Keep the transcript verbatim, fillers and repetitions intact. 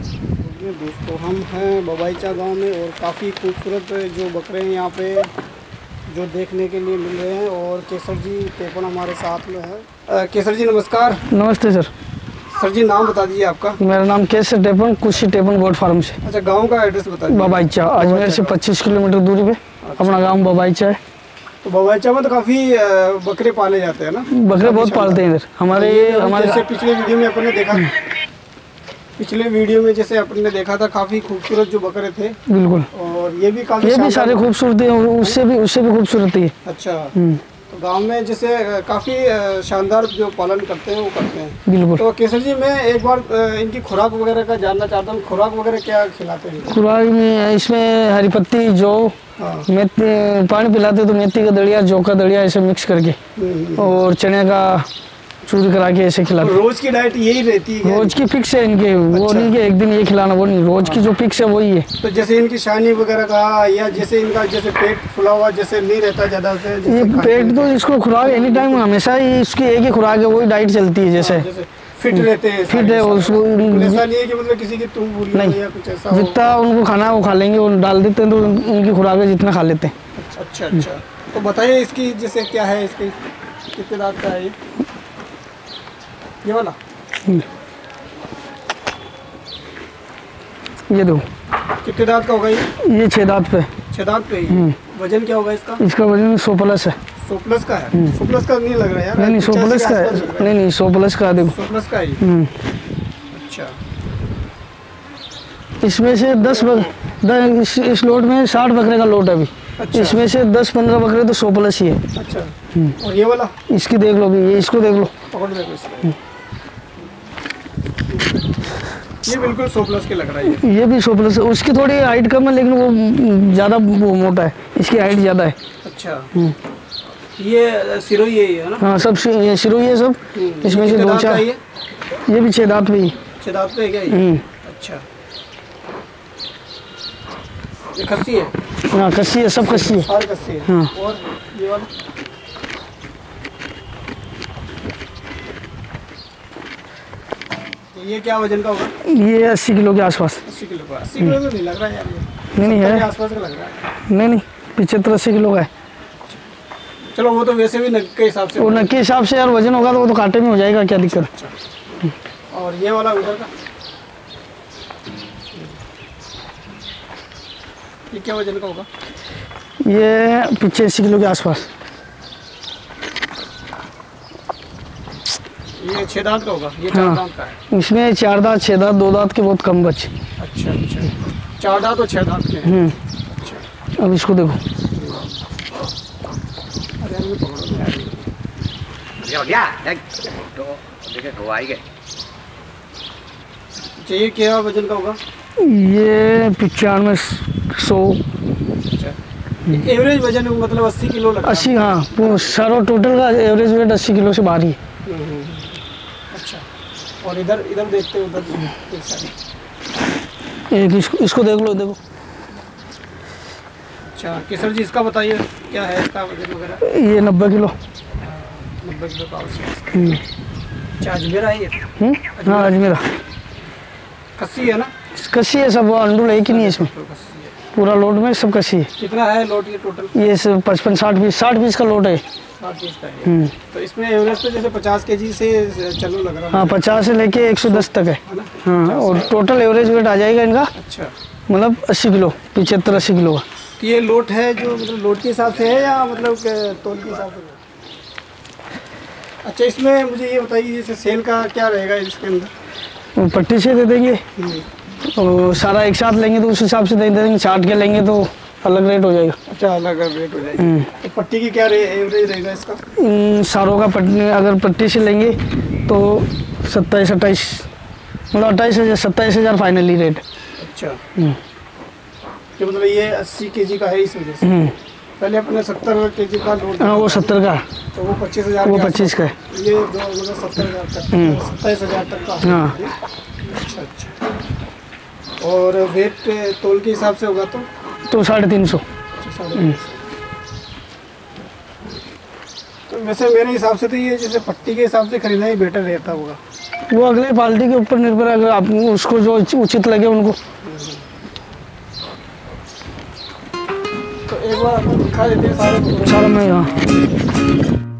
दोस्तों हम हैं बबाईचा गांव में और काफ़ी खूबसूरत जो बकरे हैं यहाँ पे जो देखने के लिए मिल रहे हैं। और केसर जी टेपन हमारे साथ में है। केसर जी नमस्कार। नमस्ते सर। सर जी नाम बता दीजिए आपका। मेरा नाम केसर टेपन, कुशी टेपन गोट फार्म से। अच्छा, गांव का एड्रेस बता दीजिए। बबाईचा, अजमेर से पच्चीस किलोमीटर दूरी पे अच्छा। अपना गांव बबाईचा है। तो बबाईचा में तो काफ़ी बकरे पाले जाते हैं ना? बकरे बहुत पालते हैं इधर हमारे हमारे जैसे पिछले वीडियो में अपन ने देखा पिछले वीडियो में जैसे अपन ने देखा था काफ़ी खूबसूरत जो बकरे थे। बिल्कुल। और ये भी काफ़ी ये भी सारे खूबसूरत है, उससे भी उससे भी खूबसूरत है। अच्छा, तो गांव में जैसे काफ़ी शानदार जो पालन करते हैं वो करते हैं। बिल्कुल। तो केसर जी मैं एक बार इनकी खुराक वगैरह का जानना चाहता हूँ। खुराक वगैरह क्या खिलाते हैं? खुराक में इसमें हरी पत्ती, जौ, मेथी, पानी पिलाते तो मेथी का दड़िया, जौ का दड़िया ऐसे मिक्स करके और चने का चूर करा के ऐसे खिलाते। रोज की डाइट यही रहती है? रोज की फिक्स है इनके। अच्छा। वो नहीं कि एक दिन ये खिलाना, वो नहीं, रोज की जो फिक्स है वही है। तो जैसे इनकी शानी वगैरह का या जैसे इनका जैसे पेट फुला हुआ जैसे नहीं रहता ज्यादा से? ये पेट तो इसको खुराक एनी टाइम हमेशा ही इसकी एक ही खुराक है, वही डाइट चलती है। जैसे फिट रहते हैं, फिट है उसको, ऐसा नहीं है कि मतलब किसी की तुम बुरी नहीं या कुछ ऐसा। जितना उनको खाना है वो खा लेंगे, वो डाल देते हैं तो उनकी खुराक है जितना खा लेते हैं। अच्छा अच्छा, तो बताइए इसकी जैसे क्या है, इसकी कितने दांत का है ये ये वाला? ये दो कितने दांत का होगा ये? ये छह दांत पे। छह दांत पे। वजन क्या होगा इसका? इसका वजन सौ प्लस है। सौ प्लस का है? सौ प्लस का नहीं लग रहा है यार। नहीं नहीं, सौ प्लस का है। नहीं नहीं, सौ प्लस का। देखो सौ प्लस का है। अच्छा, इसमें से दस बक इस, इस लोट में साठ बकरे का लोट है अभी। अच्छा। इसमें से दस पंद्रह बकरे तो सौ प्लस ही है। अच्छा, और ये वाला? इसकी देख लो भी, ये इसको देख लो। पकड़ देखो इसको, ये बिल्कुल सौ प्लस के लग रहा है। ये भी सौ प्लस है। उसकी थोड़ी हाइट कम है लेकिन वो ज़्यादा वो मोटा है, इसकी हाइट ज़्यादा है। अच्छा, ये सिरोही है ना? हाँ, सब ये सिरोही है सब। इसमें से दो चार ये ये भी छह दांत पे ही। छह दांत पे है क्या ये? अच्छा, ये खस्सी है? हाँ खस्सी है, सब खस्सी है। सारी खस्सी है। हाँ। और ये वाला? ये क्या वजन का होगा? ये अस्सी किलो के आसपास। अस्सी किलो का? अस्सी किलो तो नहीं लग रहा है यार ये। नहीं नहीं है, आसपास का लग रहा है। नहीं नहीं, पचहत्तर अस्सी किलो का है। चलो वो तो वैसे भी नग के हिसाब से, वो नग के हिसाब से यार वजन होगा तो वो तो कांटे में हो जाएगा, क्या दिक्कत। अच्छा। और ये वाला उधर का ये क्या वजन का होगा? ये पचासी किलो के आसपास। ये छह दांत का होगा? ये चार हाँ। दांत का है? इसमें चार दांत, छह दांत, दो दांत के बहुत कम बचे। अच्छा अच्छा, चार दांत और छह दांत के हैं। अच्छा, अब इसको देखो। ये क्या वजन का होगा? ये पचानवे सौ। एवरेज वजन मतलब अस्सी किलो लगता है? अस्सी, हाँ, वो सारा टोटल का एवरेज वेट अस्सी किलो से बाहर ही है। अच्छा, और इधर इधर देखते हैं, उधर एक इसको इसको देख लो, देखो। अच्छा केसर जी इसका बताइए क्या है इसका वजन वगैरह? ये नब्बे किलो। नब्बे किलो का अच्छा, अजमेरा है ये? हाँ अजमेरा। कस्सी है ना? कस्सी है सब, अंडूल है कि नहीं इसमें? पूरा लोड में सब कस्सी है। कितना है लोड ये टोटल? ये सब पचपन साठ बीस साठ बीस का लोड है। साठ बीस का है। तो इसमें एवरेज तो जैसे पचास के जी से चलो लग रहा है। हाँ, पचास से लेके एक सौ दस तक है। हाँ, और टोटल एवरेज वेट आ जाएगा इनका। अच्छा, मतलब अस्सी किलो, पचहत्तर अस्सी किलो का। ये लोड है जो मतलब लोड के हिसाब से है या मतलब तोल के हिसाब से? अच्छा, इसमें मुझे ये बताइए जैसे सेल का क्या रहेगा इसके अंदर? पट्टी से दे देंगे और सारा एक साथ लेंगे तो उस हिसाब से दे देंगे। छाट के लेंगे तो अलग रेट हो जाएगा। अच्छा, अलग रेट हो जाएगा। तो पट्टी की क्या एवरेज रहेगा इसका? इन सारों का पट्टी अगर पट्टी से लेंगे तो सत्ताईस अट्ठाईस मतलब अट्ठाईस हज़ार सत्ताईस हज़ार फाइनली रेट। अच्छा, तो मतलब ये अस्सी के जी का है इस वजह से। पहले अपने सत्तर के जी का लोड। हाँ, वो सत्तर का, तो वो पच्चीस हज़ार वो पच्चीस का है। ये दो मतलब सत्तर हज़ार तक, सत्ताईस हज़ार तक का। हाँ। अच्छा अच्छा, और वेट तोल के हिसाब से होगा तो तो साढ़े तीन सौ। तो वैसे मेरे हिसाब से तो ये जैसे पट्टी के हिसाब से खरीदना ही बेटर रहता होगा। वो अगले पार्टी के ऊपर निर्भर है, अगर आप उसको जो उचित लगे उनको। तो एक बार अपन दिखा देते हैं सारे सारा में यहाँ